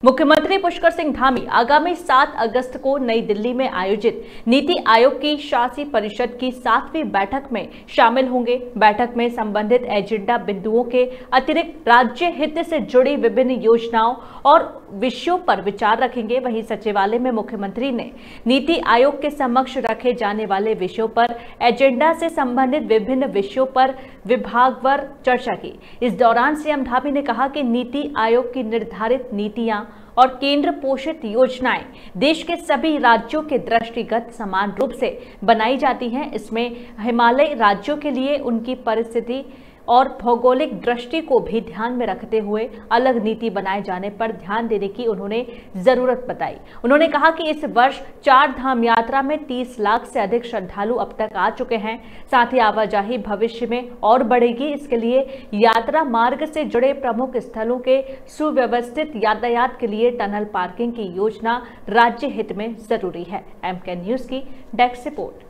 मुख्यमंत्री पुष्कर सिंह धामी आगामी 7 अगस्त को नई दिल्ली में आयोजित नीति आयोग की शासी परिषद की 7वीं बैठक में शामिल होंगे। बैठक में संबंधित एजेंडा बिंदुओं के अतिरिक्त राज्य हित से जुड़ी विभिन्न योजनाओं और विषयों पर विचार रखेंगे। वहीं सचिवालय में मुख्यमंत्री ने नीति आयोग के समक्ष रखे जाने वाले विषयों पर एजेंडा से संबंधित विभिन्न विषयों पर विभागवार चर्चा की। इस दौरान सीएम धामी ने कहा कि नीति आयोग की निर्धारित नीतियां और केंद्र पोषित योजनाएं देश के सभी राज्यों के दृष्टिगत समान रूप से बनाई जाती हैं। इसमें हिमालयी राज्यों के लिए उनकी परिस्थिति और भौगोलिक दृष्टि को भी ध्यान में रखते हुए अलग नीति बनाए जाने पर ध्यान देने की उन्होंने जरूरत बताई। उन्होंने कहा कि इस वर्ष 4 धाम यात्रा में 30 लाख से अधिक श्रद्धालु अब तक आ चुके हैं। साथ ही आवाजाही भविष्य में और बढ़ेगी। इसके लिए यात्रा मार्ग से जुड़े प्रमुख स्थलों के सुव्यवस्थित यातायात के लिए टनल पार्किंग की योजना राज्य हित में जरूरी है। एमके न्यूज की डेस्क रिपोर्ट।